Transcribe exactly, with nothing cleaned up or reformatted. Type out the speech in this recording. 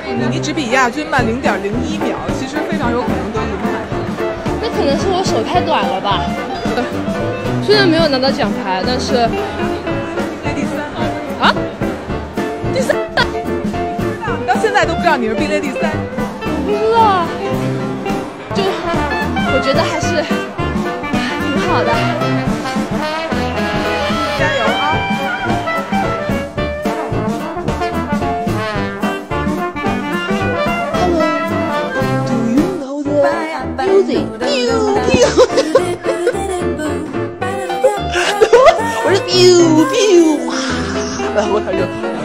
你你只比亚军慢零点零一秒，其实非常有可能得银牌。 那可能是我手太短了吧？虽然没有拿到奖牌，但是列第三啊， 第三，你到现在都不知道你是并列第三。 我不知道啊，就我觉得还是挺好的。 加油啊！ Music， 我是 biu biu，哇，然后他就。